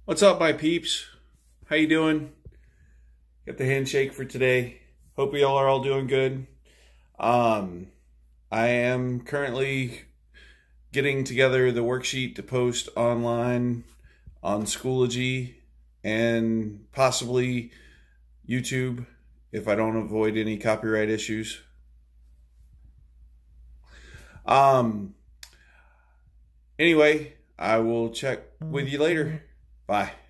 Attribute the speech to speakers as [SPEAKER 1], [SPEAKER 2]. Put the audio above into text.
[SPEAKER 1] What's up, my peeps? How you doing? Got the handshake for today. Hope y'all are all doing good. I am currently getting together the worksheet to post online on Schoology and possibly YouTube if I don't avoid any copyright issues. Anyway, I will check with you later. Bye.